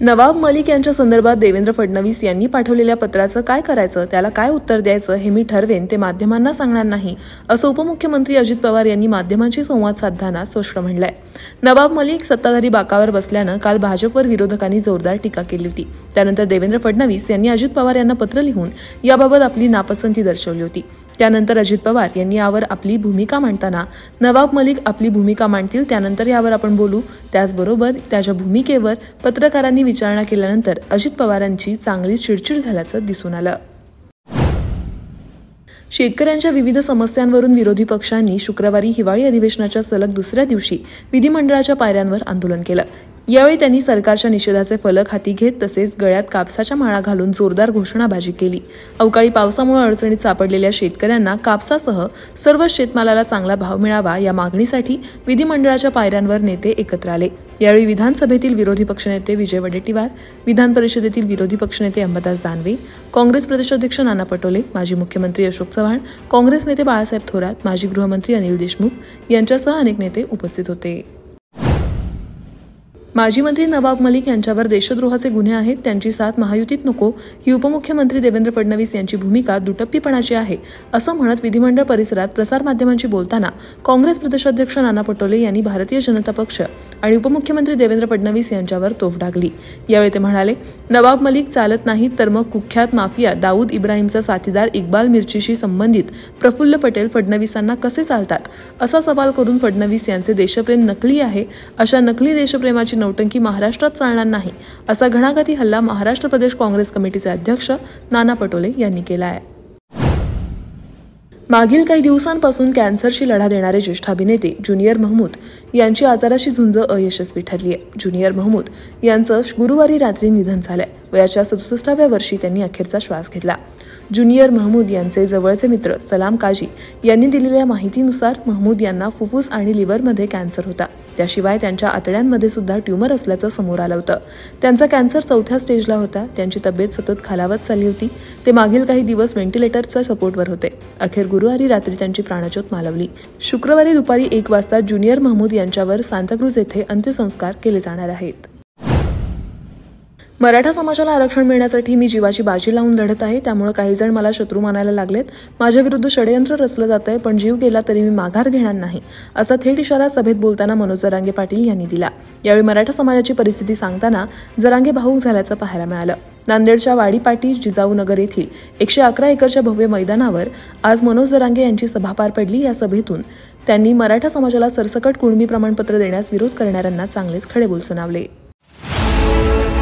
नवाब मलिक यांच्या संदर्भात देवेंद्र फडणवीस यांनी पाठवलेल्या पत्राचं काय करायचं, त्याला काय उत्तर द्यायचं हे मी ठरवेन, ते माध्यमांना सांगणार नाही, असं उपमुख्यमंत्री अजित पवार यांनी माध्यमांशी संवाद साधताना स्पष्ट म्हटलंय. नवाब मलिक सत्ताधारी बाकावर बसल्यानं काल भाजपवर विरोधकांनी जोरदार टीका केली होती. त्यानंतर देवेंद्र फडणवीस यांनी अजित पवार यांना पत्र लिहून याबाबत आपली नापसंती दर्शवली होती. त्यानंतर अजित पवार यांनी यावर आपली भूमिका मांडताना नवाब मलिक आपली भूमिका मांडतील, त्यानंतर यावर आपण बोलू. त्याचबरोबर त्याच्या भूमिकेवर पत्रकारांनी विचारणा केल्यानंतर अजित पवारांची चांगली चिडचिड झाल्याचं दिसून आलं. शेतकऱ्यांच्या विविध समस्यांवरून विरोधी पक्षांनी शुक्रवारी हिवाळी अधिवेशनाच्या सलग दुसऱ्या दिवशी विधिमंडळाच्या पायऱ्यांवर आंदोलन केलं. यावेळी त्यांनी सरकारच्या निषेधाचे फलक हाती घेत तसेच गळ्यात कापसाच्या माळा घालून जोरदार घोषणाबाजी केली. अवकाळी पावसामुळे अडचणीत सापडलेल्या शेतकऱ्यांना कापसासह सर्व शेतमालाला चांगला भाव मिळावा या मागणीसाठी विधिमंडळाच्या पायऱ्यांवर नेते एकत्र आले. यावेळी विधानसभेतील विरोधी पक्षनेते विजय वडेट्टीवार, विधान परिषदेतील विरोधी पक्षनेते अंबादास दानवे, काँग्रेस प्रदेशाध्यक्ष नाना पटोले, माजी मुख्यमंत्री अशोक चव्हाण, काँग्रेस नेते बाळासाहेब थोरात, माजी गृहमंत्री अनिल देशमुख यांच्यासह अनेक नेते उपस्थित होते. माजी मंत्री नवाब मलिक यांच्यावर देशद्रोहाचे गुन्हे आहेत, त्यांची साथ महायुतीत नको ही उपमुख्यमंत्री देवेंद्र फडणवीस यांची भूमिका दुटप्पीपणाची आहे, असं म्हणत विधिमंडळ परिसरात प्रसारमाध्यमांशी बोलताना काँग्रेस प्रदेशाध्यक्ष नाना पटोले यांनी भारतीय जनता पक्ष आणि उपमुख्यमंत्री देवेंद्र फडणवीस यांच्यावर तोफ डागली. यावेळी ते म्हणाले, नवाब मलिक चालत नाहीत तर मग कुख्यात माफिया दाऊद इब्राहिमचा साथीदार इक्बाल मिर्चीशी संबंधित प्रफुल्ल पटेल फडणवीसांना कसे चालतात, असा सवाल करून फडणवीस यांचे देशप्रेम नकली आहे, अशा नकली देशप्रेमाची नौटंकी महाराष्ट्रात चालणार नाही, असा घणाघाती हल्ला महाराष्ट्र प्रदेश काँग्रेस कमिटीचे अध्यक्ष नाना पटोले यांनी केला आहे. मागील काही दिवसांपासून कॅन्सरशी लढा देणारे ज्येष्ठ अभिनेते ज्युनियर महमूद यांची आजाराशी झुंज अयशस्वी ठरली आहे. ज्युनियर महमूद यांचं गुरुवारी रात्री निधन झालंय. वयाच्या 67व्या वर्षी त्यांनी अखेरचा श्वास घेतला. ज्युनियर महमूद यांचे जवळचे मित्र सलाम काजी यांनी दिलेल्या माहितीनुसार महमूद यांना फुफ्फुस आणि लिव्हरमध्ये कॅन्सर होता. त्याशिवाय त्यांच्या आतड्यांमध्ये सुद्धा ट्यूमर असल्याचं समोर आलं होतं. त्यांचा कॅन्सर 4थ्या स्टेजला होता. त्यांची तब्येत सतत खालावत चालली होती. ते मागील काही दिवस व्हेंटिलेटरच्या सपोर्टवर होते. अखेर गुरुवारी रात्री त्यांची प्राणज्योत मालवली. शुक्रवारी दुपारी 1 वाजता ज्युनियर महमूद यांच्यावर सांताक्रूज येथे अंत्यसंस्कार केले जाणार आहेत. मराठा समाजाला आरक्षण मिळण्यासाठी मी जीवाची बाजी लावून लढत आहे, त्यामुळे काही जण मला शत्रू मानायला लागलेत. माझ्या विरुद्ध षडयंत्र रचलं जातंय, पण जीव गेला तरी मी माघार घेणार नाही, असा थेट इशारा सभेत बोलताना मनोज जरांगे पाटील यांनी दिला. यावेळी मराठा समाजाची परिस्थिती सांगताना जरांगे भावूक झाल्याचं पाहायला मिळालं. नांदेडच्या वाडीपाटी जिजाऊनगर येथील 111 एकरच्या भव्य मैदानावर आज मनोज जरांगे यांची सभा पार पडली. या सभेतून त्यांनी मराठा समाजाला सरसकट कुणबी प्रमाणपत्र देण्यास विरोध करणाऱ्यांना चांगलेच खडेबोल सुनावले.